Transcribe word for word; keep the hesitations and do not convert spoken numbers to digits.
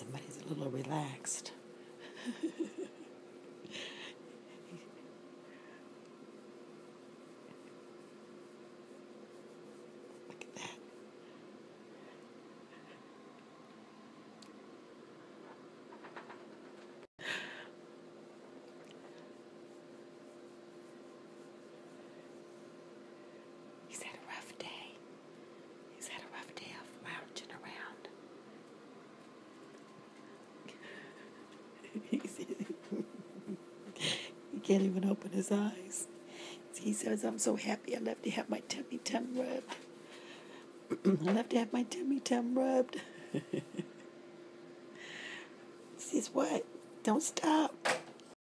Somebody's a little relaxed. Look at that. He's had a rough day. He's had a rough day of lounging around. He can't even open his eyes. He says, I'm so happy I left to have my tummy tum rubbed. I left to have my tummy tum rubbed. He says, what? Don't stop.